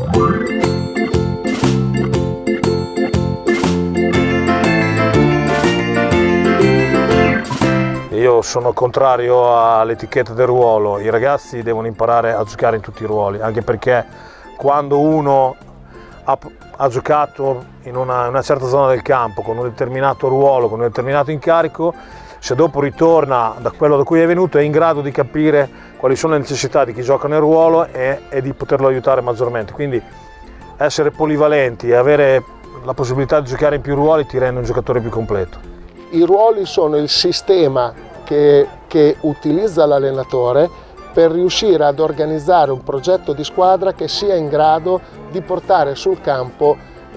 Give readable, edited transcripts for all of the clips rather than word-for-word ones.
Io sono contrario all'etichetta del ruolo, i ragazzi devono imparare a giocare in tutti i ruoli, anche perché quando uno ha giocato in una certa zona del campo, con un determinato ruolo, con un determinato incarico, se dopo ritorna da quello da cui è venuto è in grado di capire quali sono le necessità di chi gioca nel ruolo e di poterlo aiutare maggiormente. Quindi essere polivalenti e avere la possibilità di giocare in più ruoli ti rende un giocatore più completo. I ruoli sono il sistema che utilizza l'allenatore per riuscire ad organizzare un progetto di squadra che sia in grado di portare sul campo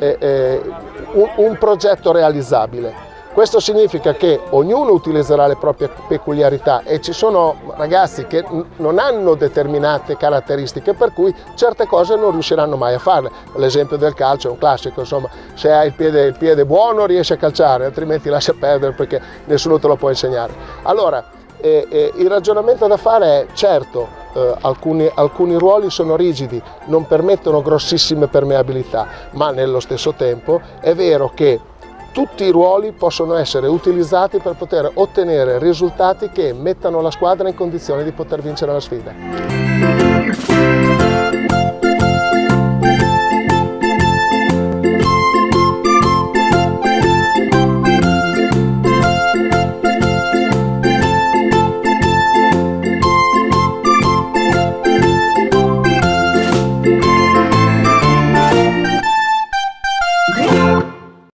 un progetto realizzabile. Questo significa che ognuno utilizzerà le proprie peculiarità e ci sono ragazzi che non hanno determinate caratteristiche per cui certe cose non riusciranno mai a farle. L'esempio del calcio è un classico, insomma, se hai il piede buono riesci a calciare, altrimenti lascia perdere perché nessuno te lo può insegnare. Allora, il ragionamento da fare è certo, alcuni ruoli sono rigidi, non permettono grossissime permeabilità, ma nello stesso tempo è vero che tutti i ruoli possono essere utilizzati per poter ottenere risultati che mettano la squadra in condizione di poter vincere la sfida.